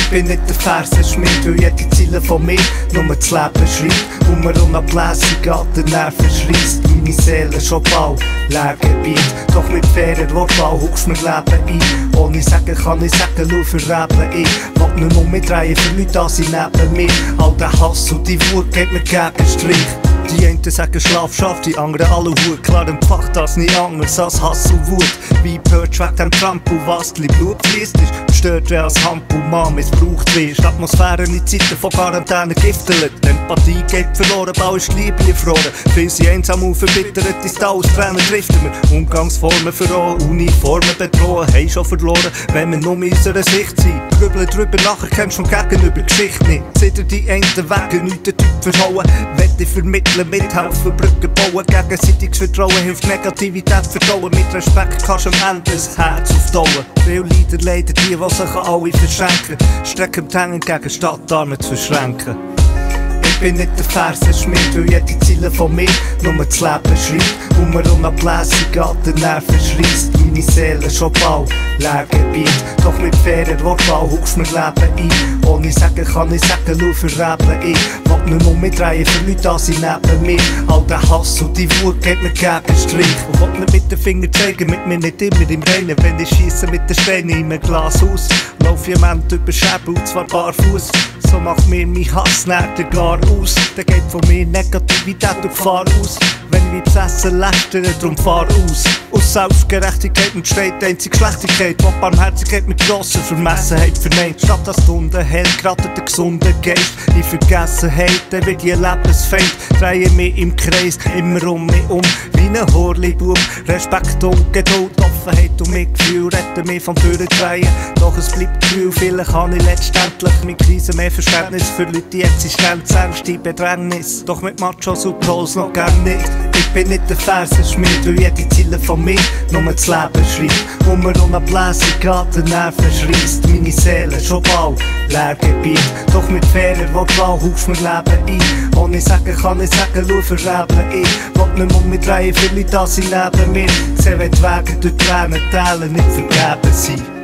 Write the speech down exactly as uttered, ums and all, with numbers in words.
bin nicht der Fersenschmied, weil jede Ziele von mir nur das Leben schreibt. Und mir unablässig an den Nerven schreisst. Meine Seele schon bald Leergebiet. Doch mit fairer Wortwahl huckst mir Leben ein. Ohne Sagen kann ich sagen, schau für Reben ich. Will nicht um mich drehen für Leute, da sind neben mir. All der Hass und die Wut geht mir gegen Strich. Die einen sagen Schlaf schafft, die anderen alle Hut. Klar empfacht das nicht anders als Hass und Wut. Wie Purge wegen dem Trampo, was die Blut fließt ist. Stört wer als Hampo Mann missbraucht wird. Atmosphäre in Zeiten von Quarantäne giftelt. Empathie geht verloren, Bau ist Liebe gefroren. Viele sind einsam und verbittert, ins Tal aus Tränen driften wir. Umgangsformen verrohen, Uniformen bedrohen, haben schon verloren, wenn wir nur in unserer Sicht sind. Grübeln drüber nachher, kennst schon gegenüber Geschichte nicht. Zitter die einen Wege, nicht den Typ verhauen. Wenn ich vermitteln, mithelfen, Brücken bauen. Gegenseitiges Vertrauen hilft Negativität vertrauen. Mit Respekt kannst du am Ende das Herz auftauen. Viele Leiden leider die, die sich an alle verschenken. Strecken die Hände gegen Stadtarme zu verschränken. Ich bin nicht der Fersenschmied, weil jede Ziele von mir nur das Leben schreibt. Und mir unablässig an den Nerven schreisst. Meine Seele schon bald Leergebiet. Doch mit fairer Wortwahl huckst mir Leben ein. Ohne Sagen kann ich sagen, schau für Reben ich. Will nicht um mich drehen für Leute, da sind neben mir. All der Hass und die Wut geht mir gegen Strich. Und will nicht mit den Fingern zeigen, mit mir nicht immer im Reinen. Wenn ich schiesse mit den Steinen in einem Glas aus, lauf jemand über Schäbe und zwar barfuß. So macht mir mein Hass nicht gar aus. Der geht von mir Negativität und Gefahr aus. Wenn ich wie besessen lästere, drum fahr aus. Aus Selbstgerechtigkeit entsteht die einzige Schlechtigkeit, die Barmherzigkeit mit grosser Vermessenheit verneint. Statt dass die Hunde hält, gerade der gesunde Geist. In Vergessenheit, dann wird ihr Lebensfeind. Drehe mich im Kreis, immer um mich um, wie ein Horlibub. Respekt und Geduld, Offenheit und Mitgefühl retten mich vom Durchdrehen. Doch es bleibt Gefühl, vielleicht habe ich letztendlich mit Krisen mehr Verständnis für Leute, die Existenzängste, Bedrängnis. Doch mit Machos und Trolls noch gern nicht. Ich bin nicht der Fersenschmied, weil jede Ziele von mir nur das Leben schreibt. Und mir unablässig an den Nerven schreisst. Meine Seele schon bald Leergebiet. Doch mit fairer Wortwahl huckst mir Leben ein. Ohne Sagen kann ich sagen, schau für Reben ich. Will nicht um mich drehen für Leute, da sind neben mir. Seh, wenn die Wege durch Tränen teilen nicht vergeben sind.